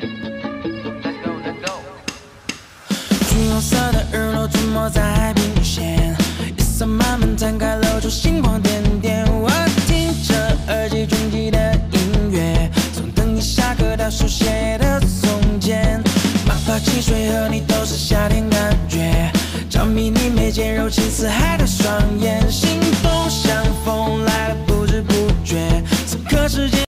橘红色的日落出没在海平线，夜色慢慢摊开，露出星光点点。我听着耳机中记的音乐，从等你下课到书写的从前，哪怕汽水和你都是夏天感觉，着迷你眉间柔情似海的双眼，心动像风来了不知不觉，此刻世界。